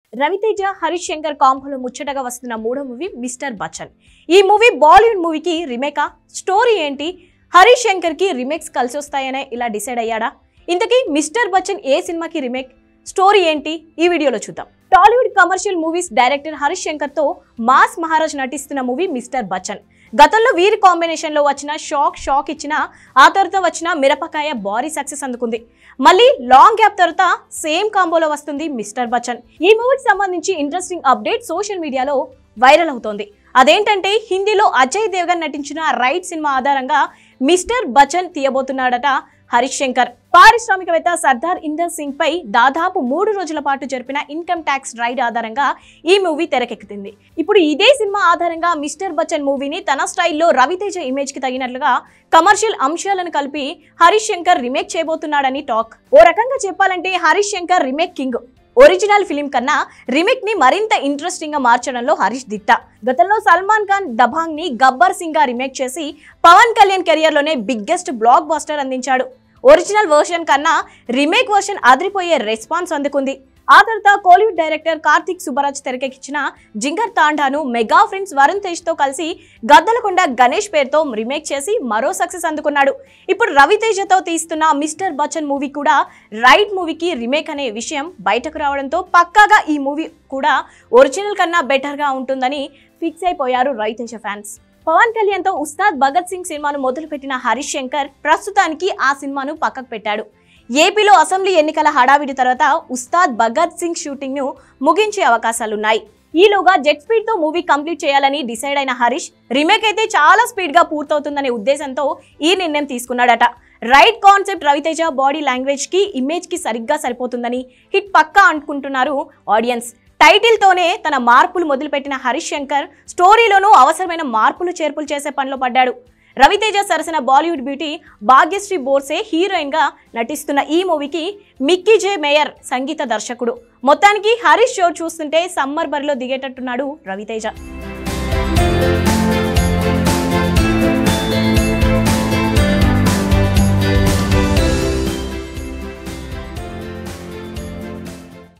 రవితేజ హరీష్ శంకర్ కాంబోలో ముచ్చటగా వస్తున్న మూడో మూవీ మిస్టర్ బచ్చన్. ఈ మూవీ బాలీవుడ్ మూవీకి రీమేకా? స్టోరీ ఏంటి? హరీష్ శంకర్ కి రీమేక్స్ కలిసి వస్తాయనే ఇలా డిసైడ్ అయ్యాడా? ఇంతకీ మిస్టర్ బచ్చన్ ఏ సినిమాకి రీమేక్? స్టోరీ ఏంటి? ఈ వీడియోలో చూద్దాం. Tollywood commercial movies director Harish Shankar తో మాస్ మహారాజ్ నటిస్తున్న మూవీ మిస్టర్ బచ్చన్. గతంలో వీరి కాంబినేషన్ లో వచ్చిన షాక్ ఇచ్చిన ఆ తర్వాత వచ్చిన మిరపకాయ భారీ సక్సెస్ అందుకుంది. మళ్ళీ లాంగ్ గ్యాప్ తర్వాత సేమ్ కాంబోలో వస్తుంది మిస్టర్ బచ్చన్. ఈ మూవీకి సంబంధించి ఇంట్రెస్టింగ్ అప్డేట్ సోషల్ మీడియాలో వైరల్ అవుతోంది. అదేంటంటే హిందీలో అజయ్ దేవగన్ నటించిన రైట్ సినిమా ఆధారంగా మిస్టర్ బచ్చన్ తీయబోతున్నాడట హరీష్ శంకర్. పారిశ్రామికవేత్త సర్దార్ ఇందర్ సింగ్ పై దాదాపు 3 రోజుల పాటు జరిపిన ఇన్కమ్ ట్యాక్స్ రైడ్ ఆధారంగా ఈ మూవీ తెరకెక్కుతుంది. ఇప్పుడు ఇదే సినిమా ఆధారంగా మిస్టర్ బచ్చన్ మూవీని తన స్టైల్లో రవితేజ ఇమేజ్ కి తగినట్లుగా కమర్షియల్ అంశాలను కలిపి హరీష్ శంకర్ రీమేక్ చేయబోతున్నాడని టాక్. ఓ రకంగా చెప్పాలంటే Harish Shankar remake king. Original film కన్నా రీమేక్ ని మరింత ఇంట్రెస్టింగ్ గా మార్చడంలో హరీష్ దిట్ట. గతంలో సల్మాన్ ఖాన్ దబాంగ్ ని గబ్బర్ సింగ్ గా రీమేక్ చేసి పవన్ కళ్యాణ్ కెరియర్ లోనే బిగ్గెస్ట్ బ్లాక్ బస్టర్ అందించాడు. ఒరిజినల్ వర్షన్ కన్నా రీమేక్ వర్షన్ అదిరిపోయే రెస్పాన్స్ అందుకుంది. ఆ తర్వాత కోలీవుడ్ డైరెక్టర్ కార్తిక్ సుబ్బరాజ్ తెరకెక్కించిన జింగర్ తాండాను మెగా ఫ్రెండ్స్ వరుణ్ తేజ్ తో కలిసి గద్దలకొండ గణేష్ పేరుతో రీమేక్ చేసి మరో సక్సెస్ అందుకున్నాడు. ఇప్పుడు రవితేజతో తీస్తున్న మిస్టర్ బచ్చన్ మూవీ కూడా రైట్ మూవీకి రీమేక్ అనే విషయం బయటకు రావడంతో పక్కాగా ఈ మూవీ కూడా ఒరిజినల్ కన్నా బెటర్ గా ఉంటుందని ఫిక్స్ అయిపోయారు రవితేజ ఫ్యాన్స్. పవన్ కళ్యాణ్ తో ఉస్తాద్ భగత్ సింగ్ సినిమాను మొదలుపెట్టిన హరీష్ శంకర్ ప్రస్తుతానికి ఆ సినిమాను పక్కకు పెట్టాడు. ఏపీలో అసెంబ్లీ ఎన్నికల హడావిడి తర్వాత ఉస్తాద్ భగత్ సింగ్ షూటింగ్ ను ముగించే అవకాశాలున్నాయి. ఈలోగా జెట్ స్పీడ్ తో మూవీ కంప్లీట్ చేయాలని డిసైడ్ అయిన హరీష్ రీమేక్ అయితే చాలా స్పీడ్ గా పూర్తవుతుందనే ఉద్దేశంతో ఈ నిర్ణయం తీసుకున్నాడట. Raid concept Ravi Teja body language కి ఇమేజ్ కి సరిగ్గా సరిపోతుందని హిట్ పక్కా అనుకుంటున్నారు ఆడియన్స్. టైటిల్ తోనే తన మార్పులు మొదలుపెట్టిన హరీష్ శంకర్ స్టోరీలోనూ అవసరమైన మార్పులు చేర్పులు చేసే పనిలో పడ్డాడు. రవితేజ సరసన Bollywood beauty Bhagyashri Borse heroine గా నటిస్తున్న ఈ మూవీకి మిక్కీ జే మేయర్ సంగీత దర్శకుడు. మొత్తానికి హరీష్ షో చూస్తుంటే సమ్మర్ బరిలో దిగేటట్టున్నాడు రవితేజ.